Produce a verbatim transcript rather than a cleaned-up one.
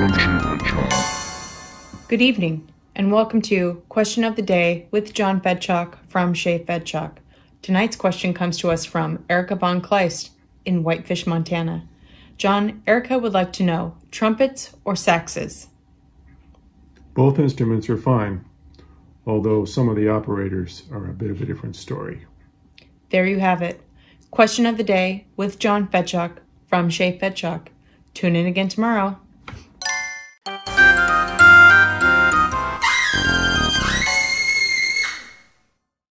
from Chez Fedchock. Good evening, and welcome to Question of the Day with John Fedchock from Chez Fedchock. Tonight's question comes to us from Erica von Kleist in Whitefish, Montana. John, Erica would like to know, trumpets or saxes? Both instruments are fine, although some of the operators are a bit of a different story. There you have it. Question of the Day with John Fedchock from Chez Fedchock. Tune in again tomorrow.